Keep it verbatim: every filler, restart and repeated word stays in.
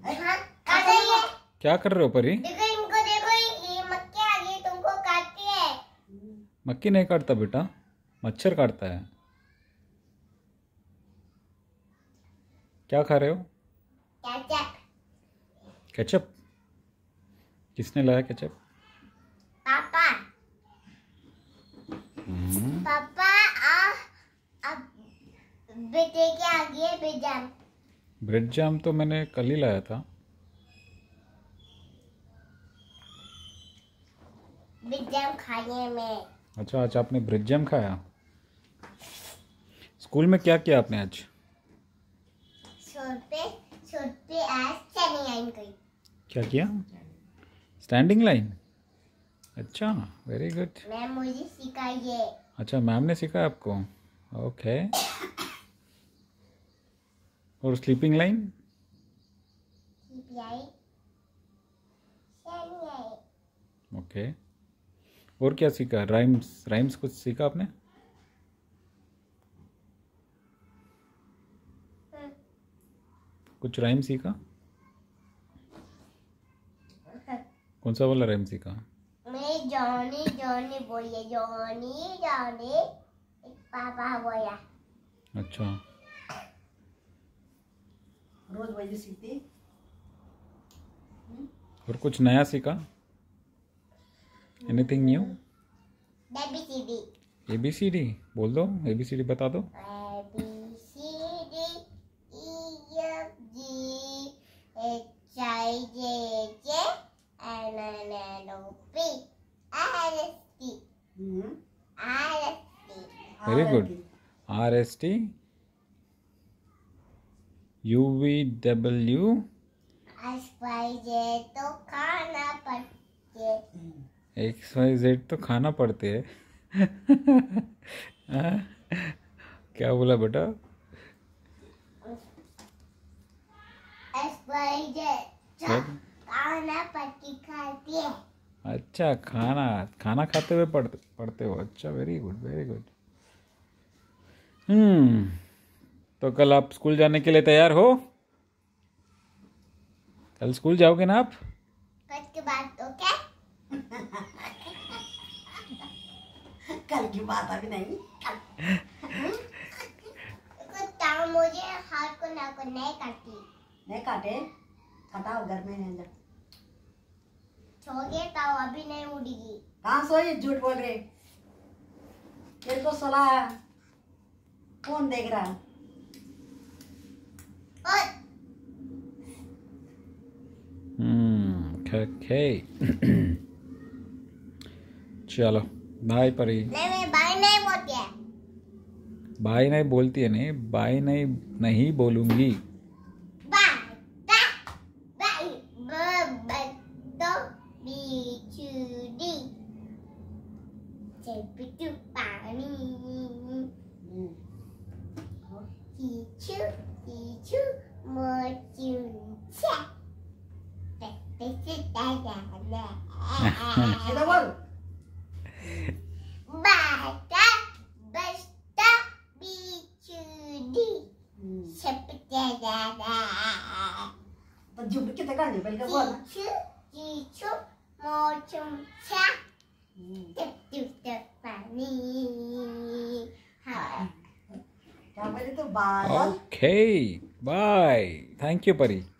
हाँ, आ जाइए। क्या कर रहे हो परी? देखो इनको, देखो ये मक्खी आ गई, तुमको काटती है। मक्खी नहीं काटता बेटा, मच्छर काटता है। क्या खा रहे हो? केचप। केचप? किसने लाया केचप? पापा। पापा आ, अब बेटे के आगे ब्रेड जैम। ब्रेड जैम तो मैंने कल ही लाया था। ब्रेड जैम खाइए में। अच्छा, आज आपने ब्रेड जैम खाया? स्कूल में क्या किया आपने आज? छोटे छोटे आज स्टैंडिंग लाइन की। क्या किया? Standing line. अच्छा, वेरी गुड। मैम मुझे सिखाइए। अच्छा, मैम ने सिखाया आपको? ओके। और स्लीपिंग लाइन? ओके। और क्या सीखा? राइम्स राइम्स कुछ सीखा आपने? कुछ राइम सीखा? कौन सा वाला राइम सीखा? मैं जॉनी जॉनी बोलिए, जॉनी जॉनी पापा बोला। अच्छा, रोज वही सीखती। और कुछ नया सीखा? Anything new? A B C D. A B C D बोल दो, ए बी सी डी बता दो। A B C D E F G H I J J N N N O P R S T R S T. Very good. R S T U V W X Y Z तो खाना पड़ते। X Y Z तो खाना पड़ते है। क्या बोला बेटा? एक्स वाई जेड खाना पड़ती खाती है। अच्छा, खाना खाना खाते हुए पढ़ते पढ़ते हो। अच्छा, वेरी गुड वेरी गुड। हम्म तो कल आप स्कूल जाने के लिए तैयार हो? कल स्कूल जाओगे ना आप? कल की बात तो क्या? कल की बात अभी नहीं। कुत्ता मुझे हाथ को ना को नहीं काटी। नहीं काटे, हटाओ घर में है। छोगे तो अभी नहीं उड़ेगी। कहाँ सोई? झूठ बोल रहे। तेरे को सोला कौन देख रहा? और हम्म ओके। चलो बाय परी। नहीं, मैं बाय नहीं बोलती है। बाय नहीं बोलती है? नहीं, बाय नहीं नहीं बोलूंगी। बाय बाय बाय बत्तो बिछुड़ी चलपिटू पानी कीचू कीचू मोचुंचा पेटे दादा इधर बोल। बाटा बस्ता बिछुड़ी चलपिटू दादा तो झूठ कितने करने पहले बोल। कीचू कीचू मोचुंचा पेटे पानी। हाँ क्या बोले तो bye. Okay bye. Thank you परी।